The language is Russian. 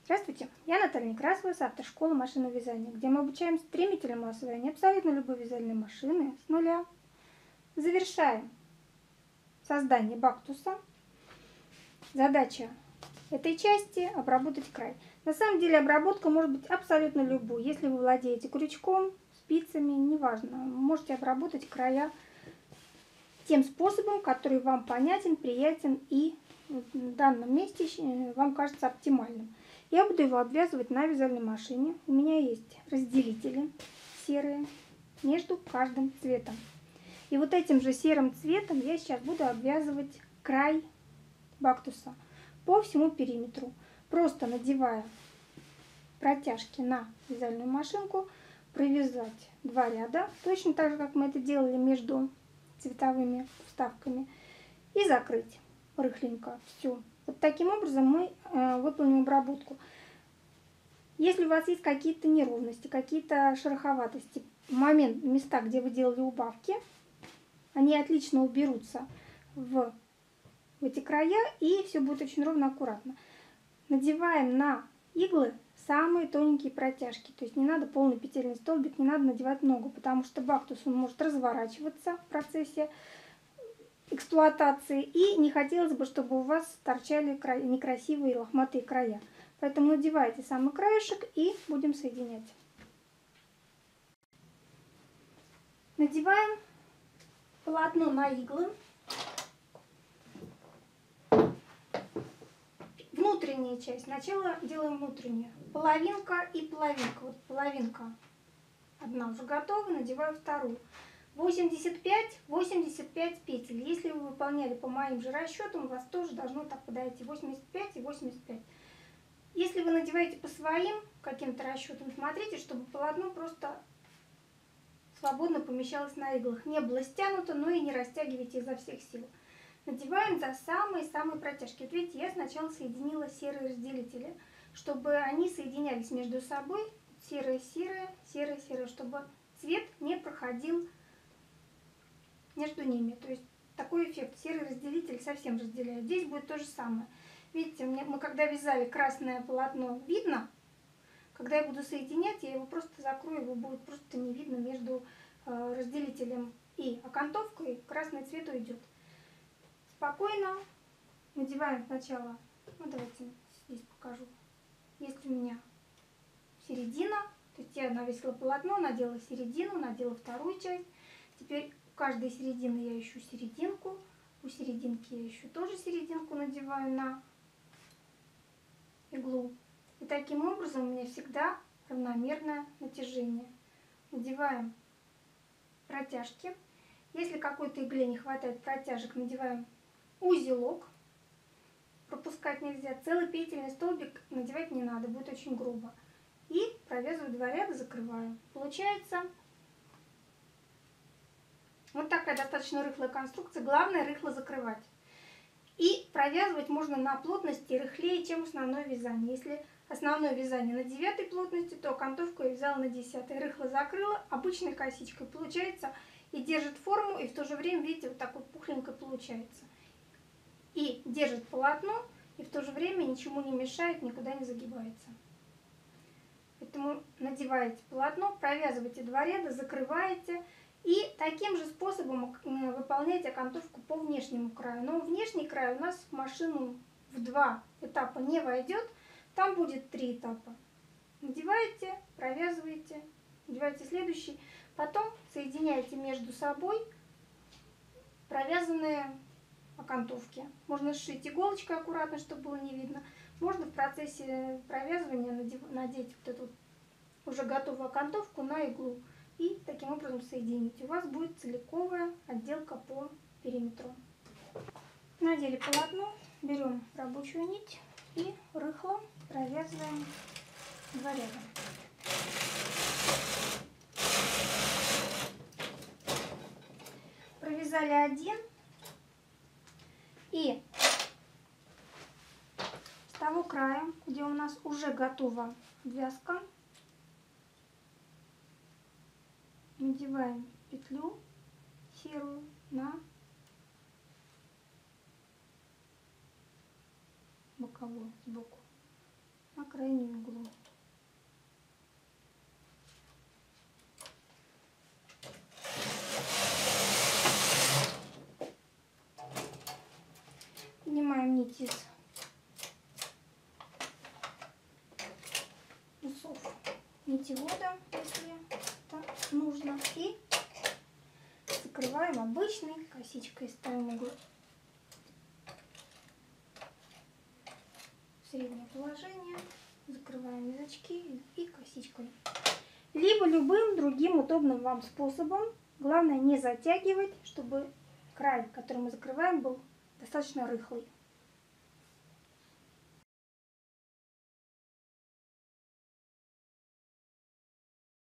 Здравствуйте, я Наталья Некрасова, автор школы машинного вязания, где мы обучаем стремительному освоению абсолютно любой вязальной машины с нуля. Завершаем создание бактуса. Задача этой части – обработать край. На самом деле обработка может быть абсолютно любой. Если вы владеете крючком, спицами, неважно, можете обработать края тем способом, который вам понятен, приятен и в данном месте вам кажется оптимальным. Я буду его обвязывать на вязальной машине. У меня есть разделители серые между каждым цветом. И вот этим же серым цветом я сейчас буду обвязывать край бактуса по всему периметру. Просто надевая протяжки на вязальную машинку, провязать 2 ряда, точно так же, как мы это делали между цветовыми вставками, и закрыть рыхленько все. Вот таким образом мы выполним обработку. Если у вас есть какие-то неровности, какие-то шероховатости, места, где вы делали убавки, они отлично уберутся в эти края, и все будет очень ровно, аккуратно. Надеваем на иглы самые тоненькие протяжки, то есть не надо полный петельный столбик, не надо надевать много, потому что бактус он может разворачиваться в процессе эксплуатации, и не хотелось бы, чтобы у вас торчали некрасивые лохматые края. Поэтому надевайте самый краешек и будем соединять. Надеваем полотно на иглы. Внутренняя часть. Сначала делаем внутреннюю. Половинка и половинка. Вот половинка одна уже готова, надеваю вторую. 85 петель. Если вы выполняли по моим же расчетам, у вас тоже должно так подойти 85 и 85. Если вы надеваете по своим каким-то расчетам, смотрите, чтобы полотно просто свободно помещалось на иглах. Не было стянуто, но и не растягивайте изо всех сил. Надеваем за самые-самые протяжки. Вот видите, я сначала соединила серые разделители, чтобы они соединялись между собой. Серое-серое, серое-серое, чтобы цвет не проходил между ними. То есть такой эффект. Серый разделитель совсем разделяет. Здесь будет то же самое. Видите, мы когда вязали красное полотно, видно. Когда я буду соединять, я его просто закрою, его будет просто не видно между разделителем и окантовкой. Красный цвет уйдет. Спокойно надеваем сначала, давайте здесь покажу. Есть у меня середина, то есть я навесила полотно, надела середину, надела вторую часть. Теперь у каждой середины я ищу серединку, у серединки я ищу тоже серединку, надеваю на иглу. И таким образом у меня всегда равномерное натяжение. Надеваем протяжки. Если какой-то игле не хватает протяжек, надеваем узелок. Пропускать нельзя. Целый петельный столбик надевать не надо, будет очень грубо. И провязываю 2 ряда, закрываю. Получается вот такая достаточно рыхлая конструкция. Главное рыхло закрывать. И провязывать можно на плотности рыхлее, чем основное вязание. Если основное вязание на 9 плотности, то окантовку я вязала на 10. Рыхло закрыла обычной косичкой. Получается и держит форму, и в то же время, видите, вот так вот пухленько получается. И держит полотно, и в то же время ничему не мешает, никуда не загибается. Поэтому надеваете полотно, провязываете 2 ряда, закрываете. И таким же способом выполняйте окантовку по внешнему краю. Но внешний край у нас в машину в 2 этапа не войдет. Там будет 3 этапа. Надеваете, провязываете, надеваете следующий. Потом соединяете между собой провязанные окантовки. Можно сшить иголочкой аккуратно, чтобы было не видно. Можно в процессе провязывания надеть вот эту уже готовую окантовку на иглу. И таким образом соединить. У вас будет целиковая отделка по периметру. Надели полотно, берем рабочую нить и рыхло провязываем 2 ряда. Провязали 1. И с того края, где у нас уже готова вязка, надеваем петлю серую на боковую, сбоку, на крайнем углу. Поднимаем нить из усов нитевода, если это нужно, и закрываем обычной косичкой, ставим иглу в среднее положение, закрываем язычки и косичкой. Либо любым другим удобным вам способом. Главное не затягивать, чтобы край, который мы закрываем, был достаточно рыхлый.